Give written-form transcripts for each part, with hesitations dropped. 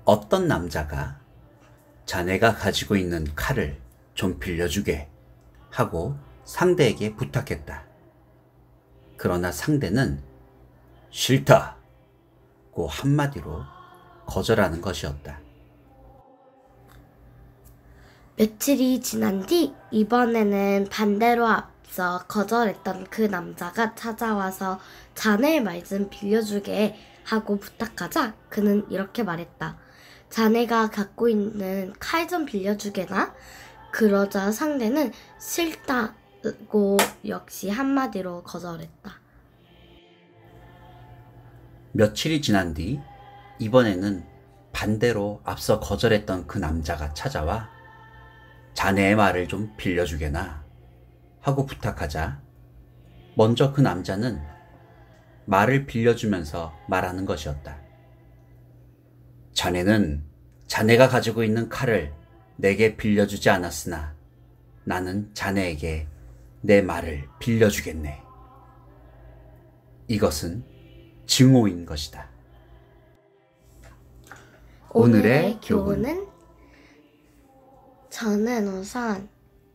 어떤 남자가 자네가 가지고 있는 칼을 좀 빌려주게 하고 상대에게 부탁했다. 그러나 상대는 싫다고 한마디로 거절하는 것이었다. 며칠이 지난 뒤 이번에는 반대로 앞서 거절했던 그 남자가 찾아와서 자네의 말 좀 빌려주게 하고 부탁하자 그는 이렇게 말했다. 자네가 갖고 있는 칼 좀 빌려주게나? 그러자 상대는 싫다고 역시 한마디로 거절했다. 며칠이 지난 뒤 이번에는 반대로 앞서 거절했던 그 남자가 찾아와 자네의 말을 좀 빌려주게나 하고 부탁하자 먼저 그 남자는 말을 빌려주면서 말하는 것이었다. 자네는 자네가 가지고 있는 칼을 내게 빌려주지 않았으나 나는 자네에게 내 말을 빌려주겠네. 이것은 증오인 것이다. 오늘의 교훈은 저는 우선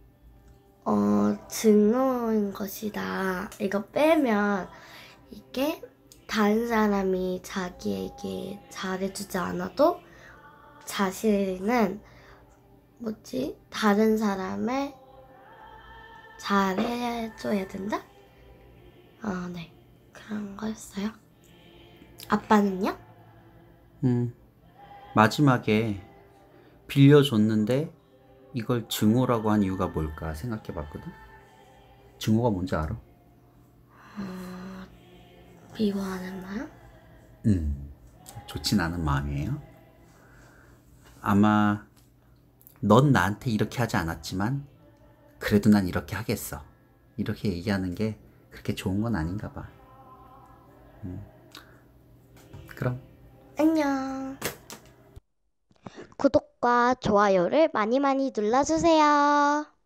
증오인 것이다. 이거 빼면 이게 다른 사람이 자기에게 잘해주지 않아도 자신은 다른 사람을 잘해줘야 된다? 네. 그런 거였어요. 아빠는요? 마지막에 빌려줬는데 이걸 증오라고 한 이유가 뭘까 생각해 봤거든? 증오가 뭔지 알아? 미워하는 마음? 좋진 않은 마음이에요. 아마 넌 나한테 이렇게 하지 않았지만 그래도 난 이렇게 하겠어. 이렇게 얘기하는 게 그렇게 좋은 건 아닌가 봐. 그럼 안녕. 구독과 좋아요를 많이 많이 눌러주세요.